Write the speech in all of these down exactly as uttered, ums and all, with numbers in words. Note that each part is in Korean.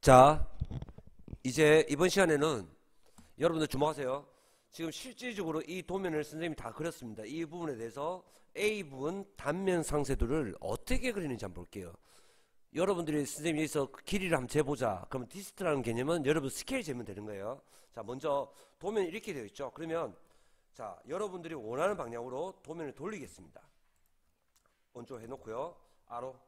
자, 이제 이번 시간에는 여러분들 주목하세요. 지금 실질적으로 이 도면을 선생님이 다 그렸습니다. 이 부분에 대해서 A 부분 단면 상세도를 어떻게 그리는지 한번 볼게요. 여러분들이 선생님이 여기서 길이를 한번 재보자. 그러면 디스트라는 개념은 여러분 스케일 재면 되는 거예요. 자, 먼저 도면이 이렇게 되어 있죠. 그러면 자, 여러분들이 원하는 방향으로 도면을 돌리겠습니다. 원조 해놓고요. 아로.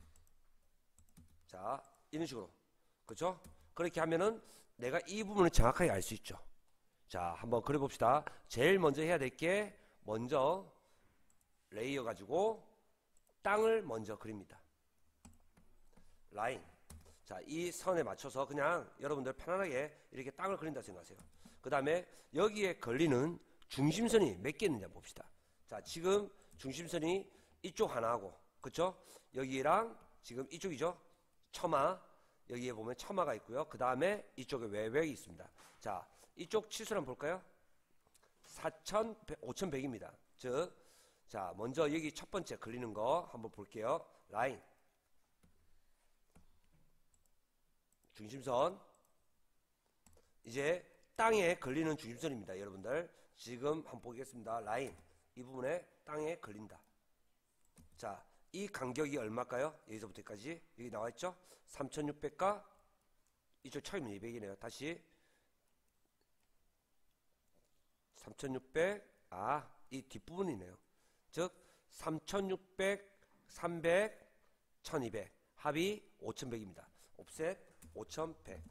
자, 이런 식으로. 그렇죠? 그렇게 하면은 내가 이 부분을 정확하게 알 수 있죠. 자, 한번 그려봅시다. 제일 먼저 해야 될 게 먼저 레이어 가지고 땅을 먼저 그립니다. 라인. 자, 이 선에 맞춰서 그냥 여러분들 편안하게 이렇게 땅을 그린다 생각하세요. 그 다음에 여기에 걸리는 중심선이 몇 개 있는지 한번 봅시다. 자, 지금 중심선이 이쪽 하나하고, 그쵸? 여기랑 지금 이쪽이죠? 처마. 여기에 보면 처마가 있고요. 그 다음에 이쪽에 외벽이 있습니다. 자, 이쪽 치수를 한번 볼까요? 사천, 오천백입니다. 즉, 자, 먼저 여기 첫 번째 걸리는 거 한번 볼게요. 라인. 중심선. 이제 땅에 걸리는 중심선입니다. 여러분들. 지금 한번 보겠습니다. 라인. 이 부분에 땅에 걸린다. 자, 이 간격이 얼마일까요? 여기서부터 여기까지. 여기 나와있죠? 삼천육백과 이쪽 차이면 이백이네요. 다시. 삼천육백. 아, 이 뒷부분이네요. 즉, 삼천육백, 삼백, 천이백. 합이 오천백입니다. 옵셋 오천백.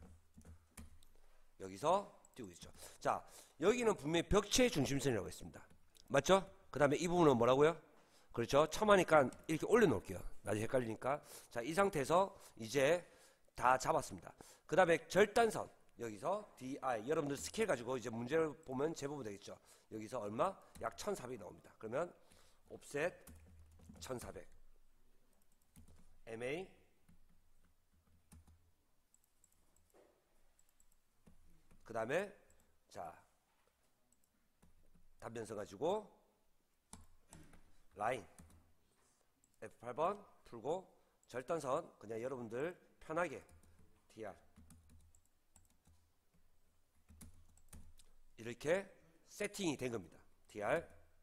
여기서 띄우고 있죠. 자, 여기는 분명히 벽체의 중심선이라고 했습니다. 맞죠? 그 다음에 이 부분은 뭐라고요? 그렇죠. 처마니까 이렇게 올려놓을게요. 나중에 헷갈리니까. 자, 이 상태에서 이제 다 잡았습니다. 그 다음에 절단선. 여기서 디아이. 여러분들 스케일 가지고 이제 문제를 보면 제법이 되겠죠. 여기서 얼마? 약 천사백이 나옵니다. 그러면 옵셋 천사백. 엠에이. 그 다음에 자, 단면선 가지고 라인 에프 팔 번 풀고 절단선 그냥 여러분들 편하게 디알 이렇게 세팅이 된 겁니다. 디알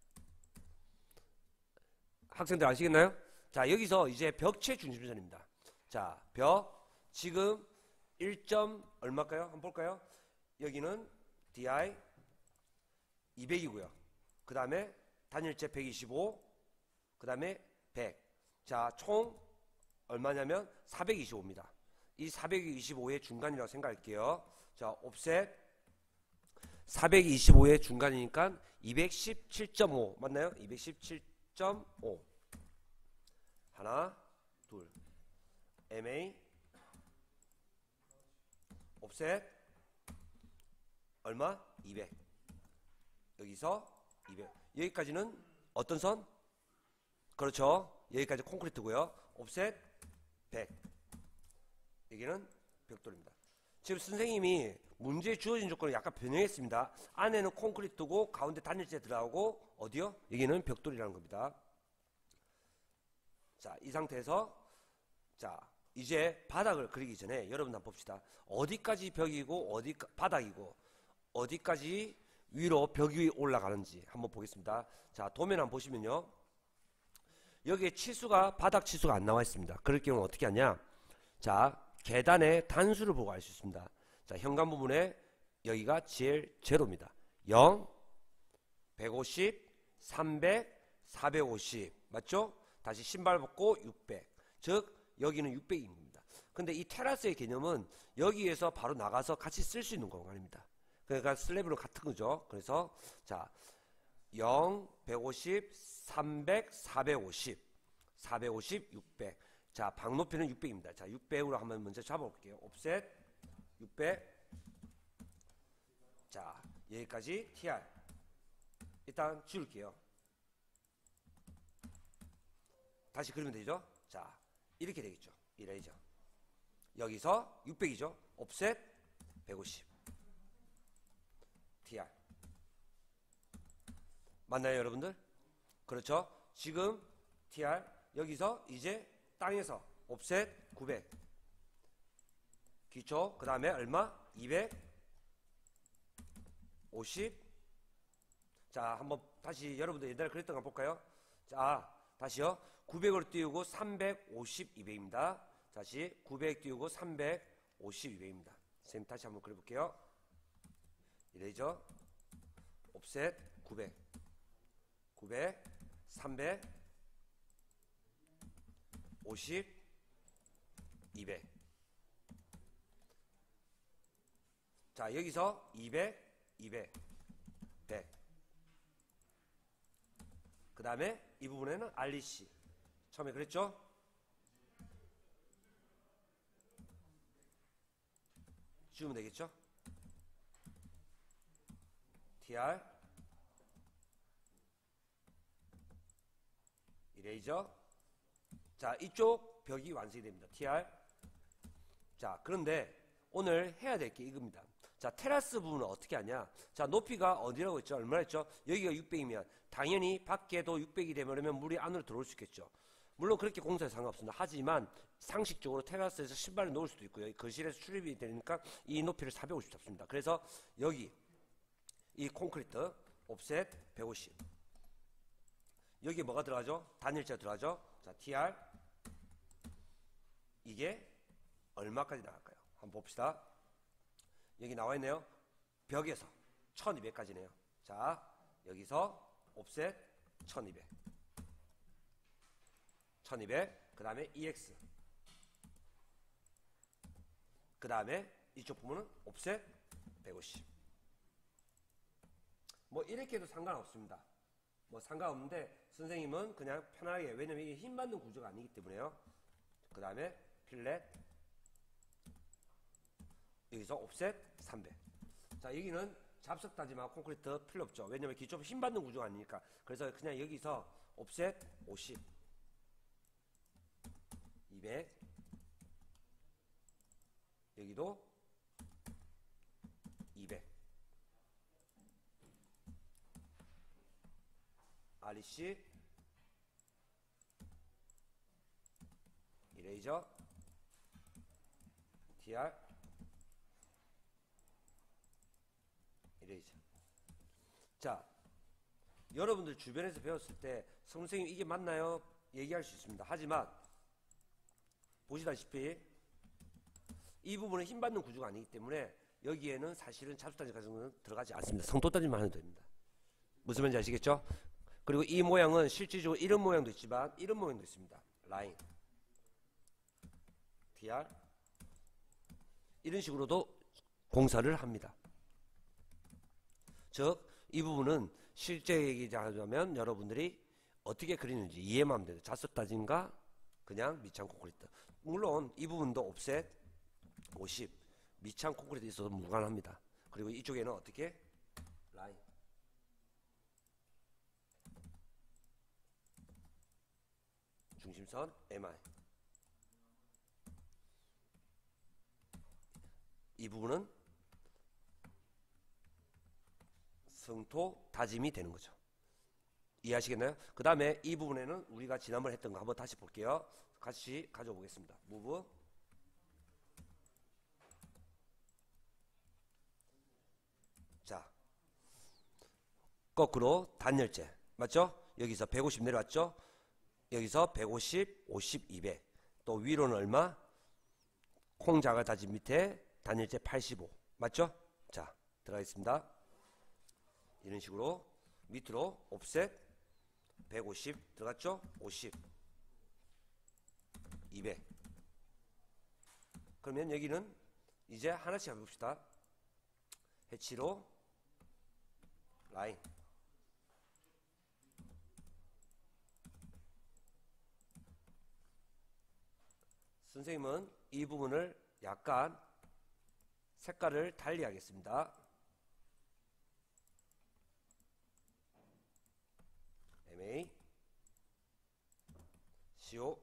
학생들 아시겠나요? 자, 여기서 이제 벽체 중심선입니다. 자, 벽 지금 일 점 얼마일까요? 한번 볼까요? 여기는 디아이 이백이고요. 그 다음에 단일재 백이십오. 그 다음에 백. 자, 총 얼마냐면 사백이십오입니다. 이 사백이십오의 중간이라고 생각할게요. 자, 옵셋 사백이십오의 중간이니까 이백십칠 점 오 맞나요? 이백십칠 점 오. 하나, 둘. 엠에이 옵셋 얼마? 이백. 여기서 이백. 여기까지는 어떤 선? 그렇죠. 여기까지 콘크리트고요. 옵셋 백. 여기는 벽돌입니다. 지금 선생님이 문제에 주어진 조건을 약간 변형했습니다. 안에는 콘크리트고 가운데 단열재 들어가고 어디요? 여기는 벽돌이라는 겁니다. 자, 이 상태에서 자, 이제 바닥을 그리기 전에 여러분 한번 봅시다. 어디까지 벽이고 어디 바닥이고 어디까지 위로 벽 위에 올라가는지 한번 보겠습니다. 자, 도면 한번 보시면요. 여기에 치수가 바닥 치수가 안 나와 있습니다. 그럴 경우 어떻게 하냐? 자, 계단의 단수를 보고 알 수 있습니다. 자, 현관 부분에 여기가 제일 제로입니다. 영, 백오십, 삼백, 사백오십. 맞죠? 다시 신발 벗고 육백. 즉 여기는 육백입니다. 근데 이 테라스의 개념은 여기에서 바로 나가서 같이 쓸 수 있는 공간입니다. 그러니까 슬래브로 같은 거죠. 그래서 자, 영, 백오십, 삼백, 사백오십, 사백오십, 육백. 자, 방 높이는 육백입니다. 자, 육백으로 한번 먼저 잡아볼게요. 옵셋 육백. 자, 여기까지 티알. 일단 지울게요. 다시 그리면 되죠. 자, 이렇게 되겠죠. 이래죠. 여기서 육백이죠. 옵셋 백오십. 티알. 맞나요, 여러분들? 그렇죠? 지금 티알 여기서 이제 땅에서 옵셋 구백. 기초. 그 다음에 얼마? 이백오십. 자, 한번 다시 여러분들 옛날에 그랬던 거 볼까요? 자, 다시요. 구백을 띄우고 삼백오십, 이백입니다. 다시 구백 띄우고 삼백오십, 이백입니다. 선생님 다시 한번 그려볼게요. 이래죠. 옵셋 구백, 구백, 삼백오십, 이백. 자, 여기서 이백, 이백, 백. 그 다음에 이 부분에는 알리씨. 처음에 그랬죠? 지우면 되겠죠? tr 이레이저. 자, 이쪽 벽이 완성이 됩니다. tr. 자, 그런데 오늘 해야 될 게 이겁니다. 자, 테라스 부분은 어떻게 하냐? 자, 높이가 어디라고 했죠? 얼마나 했죠? 여기가 육백이면 당연히 밖에도 육백이 되면 그러면 물이 안으로 들어올 수 있겠죠. 물론 그렇게 공사에 상관없습니다. 하지만 상식적으로 테라스에서 신발을 놓을 수도 있고요. 거실에서 출입이 되니까 이 높이를 사백오십 잡습니다. 그래서 여기 이 콘크리트 옵셋 백오십. 여기에 뭐가 들어가죠? 단일재가 들어가죠? 자, tr 이게 얼마까지 나갈까요? 한번 봅시다. 여기 나와 있네요. 벽에서 천이백까지네요. 자, 여기서 옵셋 천이백. 천이백. 그 다음에 ex. 그 다음에 이쪽 부분은 옵셋 백오십. 뭐 이렇게 해도 상관없습니다. 뭐 상관없는데 선생님은 그냥 편하게, 왜냐면 이게 힘받는 구조가 아니기 때문에요. 그 다음에 필렛 여기서 옵셋 삼백. 자, 여기는 잡석다지마 콘크리트 필요 없죠. 왜냐면 기초 힘받는 구조가 아니니까. 그래서 그냥 여기서 옵셋 오십, 이백. 여기도 이백. 알이씨 이레이저 tr 이레이저. 자, 여러분들 주변에서 배웠을 때 선생님 이게 맞나요? 얘기할 수 있습니다. 하지만 보시다시피 이 부분은 힘받는 구조가 아니기 때문에 여기에는 사실은 잡수단지 같은 거는 들어가지 않습니다. 성토단지만 하면 됩니다. 무슨 말인지 아시겠죠? 그리고 이 모양은 실질적으로 이런 모양도 있지만 이런 모양도 있습니다. 라인 tr 이런 식으로도 공사를 합니다. 즉 이 부분은 실제 얘기하자면 여러분들이 어떻게 그리는지 이해만 하면 돼요. 자석다짐과 그냥 밑창 콘크리트. 물론 이 부분도 옵셋 오십, 밑창 콘크리트 있어도 무관합니다. 그리고 이쪽에는 어떻게? 라인 중심선 엠아이. 이 부분은 성토 다짐이 되는 거죠. 이해하시겠나요? 그 다음에 이 부분에는 우리가 지난번에 했던 거 한번 다시 볼게요. 같이 가져오 보겠습니다. 무브. 자, 거꾸로 단열재 맞죠? 여기서 백오십 내려왔죠? 여기서 백오십, 오십, 이백. 또 위로는 얼마? 콩자가 다짐 밑에 단열재 팔십오. 맞죠? 자, 들어가겠습니다. 이런 식으로 밑으로 옵셋 백오십 들어갔죠? 오십, 이백. 그러면 여기는 이제 하나씩 해봅시다. 해치로 라인 선생님은 이 부분을 약간 색깔을 달리 하겠습니다. 엠에이 씨오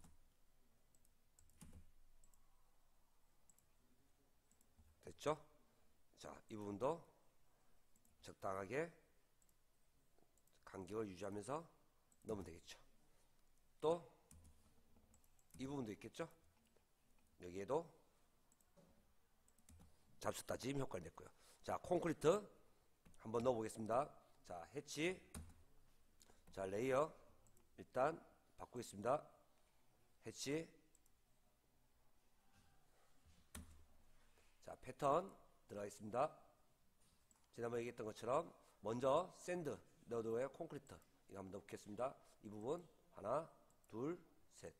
됐죠? 자, 이 부분도 적당하게 간격을 유지하면서 넣으면 되겠죠. 또 이 부분도 있겠죠? 여기에도 잡수 따짐 효과를 냈고요. 자, 콘크리트 한번 넣어보겠습니다. 자, 해치. 자, 레이어 일단 바꾸겠습니다. 해치. 자, 패턴 들어가겠습니다. 지난번에 얘기했던 것처럼 먼저 샌드 너드에 콘크리트 이거 한번 넣겠습니다. 이 부분 하나 둘 셋.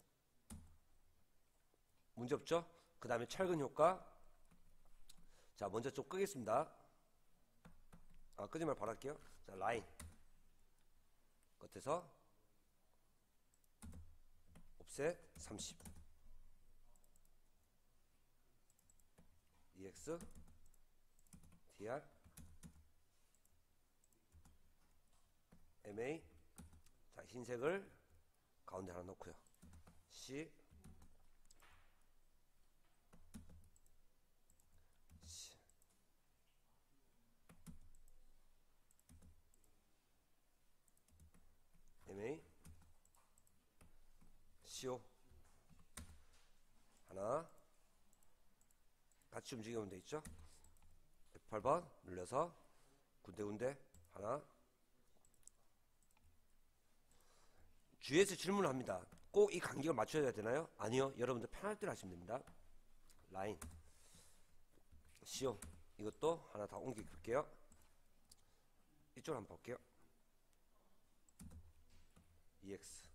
문제없죠? 그 다음에 철근 효과. 자, 먼저 좀 끄겠습니다. 아, 끄지 말고 바로 할게요. 자, 라인 끝에서 옵셋 삼십 이엑스 디알 엠에이. 자, 흰색을 가운데 하나 넣고요. C C 엠에이 씨오 하나 같이 움직이면 되있죠. 에프 팔 번 눌러서 군데군데 하나. 주위에서 질문을 합니다. 꼭 이 간격을 맞춰야 되나요? 아니요. 여러분들 편할 대로 하시면 됩니다. 라인 씨오 이것도 하나 다 옮겨볼게요. 이쪽으로 한번 볼게요. 이엑스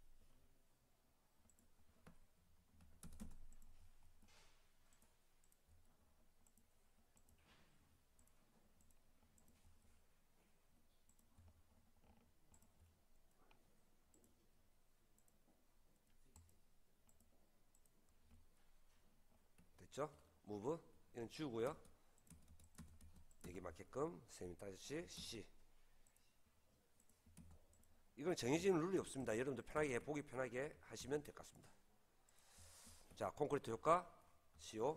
됐죠? 무브 이건 지우고요. 여기 맞게끔 쌤이 따듯이 C. 이건 정해지는 룰이 없습니다. 여러분들 편하게 보기 편하게 하시면 될 것 같습니다. 자, 콘크리트 효과 씨오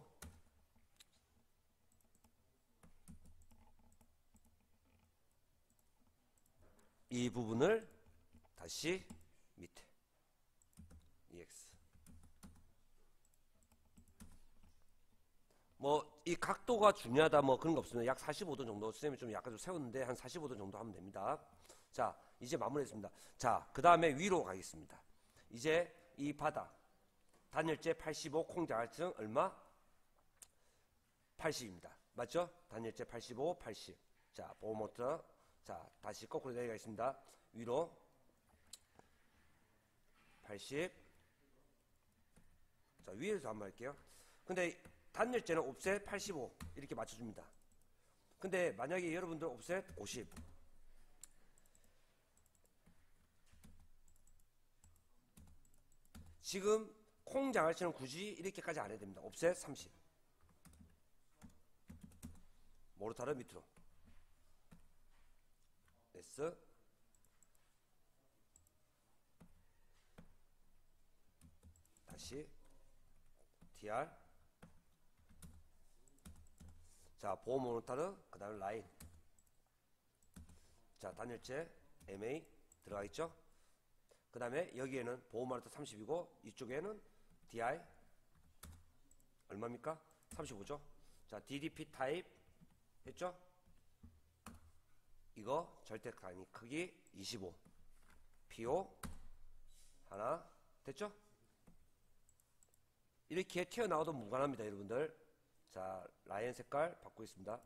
이 부분을 다시 밑에 이엑스. 뭐 이 각도가 중요하다 뭐 그런 거 없습니다. 약 사십오 도 정도 선생님이 좀 약간 좀 세웠는데 한 사십오 도 정도 하면 됩니다. 자, 이제 마무리했습니다. 자, 그 다음에 위로 가겠습니다. 이제 이 바닥 단열재 팔십오 콩자갈증 얼마? 팔십입니다. 맞죠? 단열재 팔십오, 팔십. 자, 보호모터. 자, 다시 거꾸로 내려가겠습니다. 위로 팔십. 자, 위에서 한번 할게요. 근데 단열재는 옵셋 팔십오 이렇게 맞춰줍니다. 근데 만약에 여러분들 옵셋 오십 지금 콩자갈증은 굳이 이렇게까지 안 해야 됩니다. 옵셋 삼십 모르타르 밑으로 S 다시 디알. 자, 보호 모노타르 그 다음에 라인. 자, 단열재 엠에이 들어가 있죠. 그 다음에 여기에는 보호 모노타르 삼십이고 이쪽에는 디아이 얼마입니까? 삼십오죠. 자, 디디피 타입 했죠. 이거 절대가니 크기 이십오 피오 하나 됐죠? 이렇게 튀어나와도 무관합니다. 여러분들. 자, 라인 색깔 바꾸겠습니다.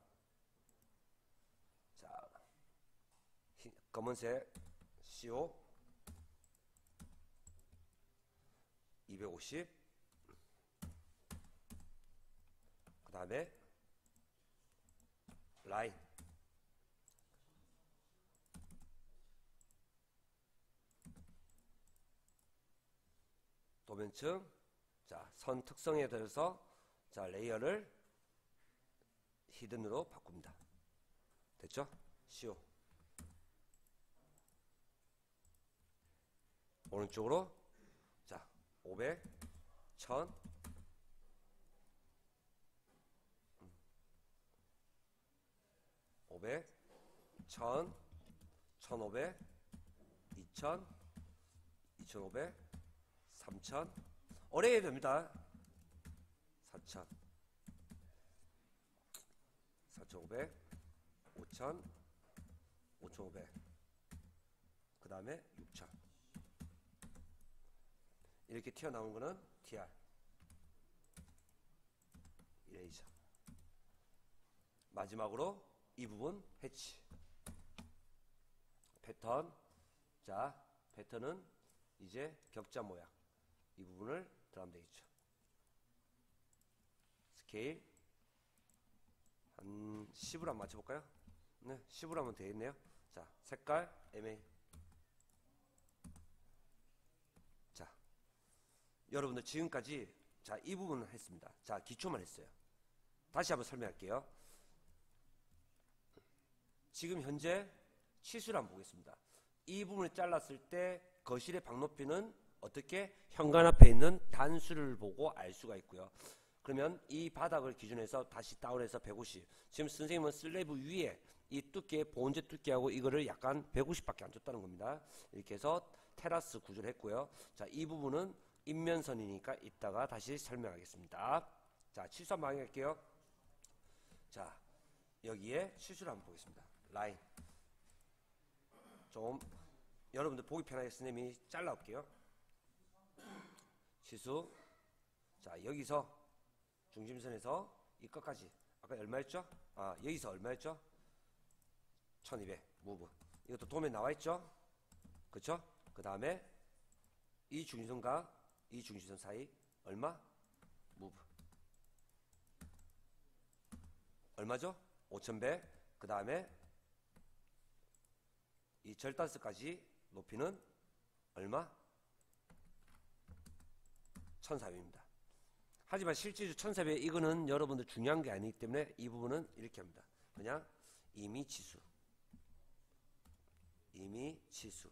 자, 흰, 검은색 씨오 이백오십. 그 다음에 라인 도면층. 자, 선 특성에 대해서 자, 레이어를 히든으로 바꿉니다. 됐죠? 씨오 오른쪽으로. 자, 오백 천 오백 천 천오백 이천 이천오백 삼천 어뢰해야 됩니다. 사천 사천오백, 오천, 오천오백, 그 다음에 육천. 이렇게 튀어나온 거는 티알, 이레이저. 마지막으로 이 부분 해치. 패턴. 자, 패턴은 이제 격자 모양. 이 부분을 들어가면 되겠죠. 스케일 한 십으로 한번 맞춰볼까요? 네, 십으로 하면 되겠네요. 자, 색깔 엠에이. 자, 여러분들 지금까지 자, 이 부분을 했습니다. 자, 기초만 했어요. 다시 한번 설명할게요. 지금 현재 치수를 한번 보겠습니다. 이 부분을 잘랐을 때 거실의 방높이는 어떻게 현관 앞에 있는 단수를 보고 알 수가 있고요. 그러면 이 바닥을 기준해서 다시 다운해서 백오십. 지금 선생님은 슬래브 위에 이 두께, 보온재 두께하고 이거를 약간 백오십밖에 안 줬다는 겁니다. 이렇게 해서 테라스 구조를 했고요. 자, 이 부분은 인면선이니까 이따가 다시 설명하겠습니다. 자, 치수 한번 확인할게요. 자, 여기에 치수를 한번 보겠습니다. 라인. 좀 여러분들 보기 편하게 선생님이 잘라올게요. 치수. 자, 여기서 중심선에서 이 끝까지 아까 얼마였죠? 아, 여기서 얼마였죠? 천이백 무브. 이것도 도면 나와있죠? 그쵸? 그 다음에 이 중심선과 이 중심선 사이 얼마? 무브. 얼마죠? 오천백. 그 다음에 이 절단선까지 높이는 얼마? 천사백입니다. 하지만 실제로 천사백 이거는 여러분들 중요한 게 아니기 때문에 이 부분은 이렇게 합니다. 그냥 임의 치수. 임의 치수.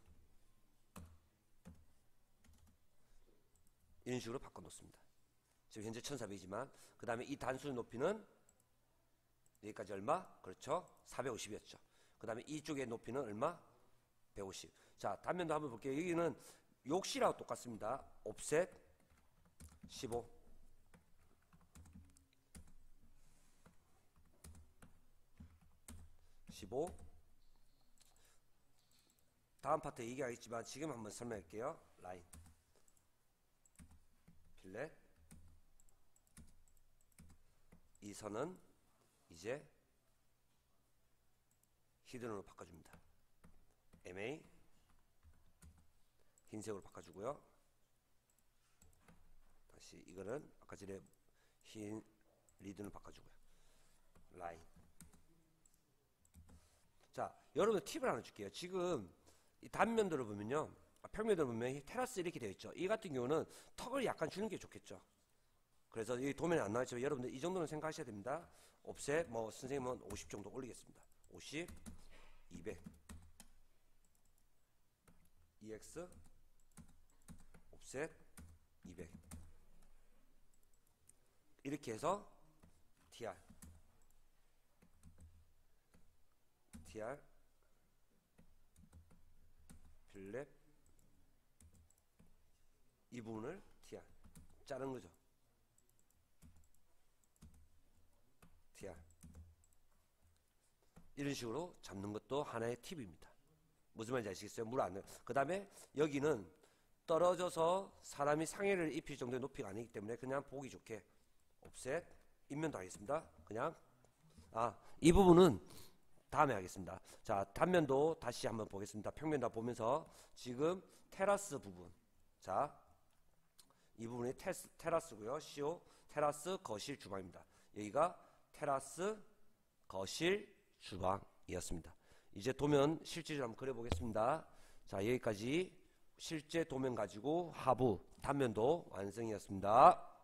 이런 식으로 바꿔 놓습니다. 지금 현재 천사백이지만 그 다음에 이 단수 높이는 여기까지 얼마? 그렇죠. 사백오십이었죠. 그 다음에 이쪽의 높이는 얼마? 백오십. 자, 단면도 한번 볼게요. 여기는 욕실하고 똑같습니다. 옵셋 십오. 십오. 다음 파트 얘기하겠지만 지금 한번 설명할게요. 라인. 필렛. 이 선은 이제 히든으로 바꿔줍니다. 엠에이 흰색으로 바꿔주고요. 다시 이거는 아까 전에 흰 리든으로 바꿔주고요. 라인. 자, 여러분 팁을 하나 줄게요. 지금 이 단면들을 보면요, 평면들을 보면 테라스 이렇게 되어 있죠. 이 같은 경우는 턱을 약간 주는 게 좋겠죠. 그래서 이 도면에 안 나와있지만 여러분들 이 정도는 생각하셔야 됩니다. 옵셋 뭐 선생님은 오십 정도 올리겠습니다. 오십, 이백, 이엑스, 옵셋, 이백. 이렇게 해서 티알, 티알, 필렛, 이 부분을 티알 자른 거죠. 티알. 이런 식으로 잡는 것도 하나의 팁입니다. 무슨 말인지 아시겠어요? 물 안 넣어요. 그 다음에 여기는 떨어져서 사람이 상해를 입힐 정도의 높이가 아니기 때문에 그냥 보기 좋게 옵셋, 인면도 하겠습니다. 그냥 아, 이 부분은 다음에 하겠습니다. 자, 단면도 다시 한번 보겠습니다. 평면 다 보면서 지금 테라스 부분. 자, 이 부분이 테스, 테라스고요. 씨오 테라스 거실 주방입니다. 여기가 테라스 거실 주방이었습니다. 이제 도면 실제로 한번 그려보겠습니다. 자, 여기까지 실제 도면 가지고 하부 단면도 완성이었습니다.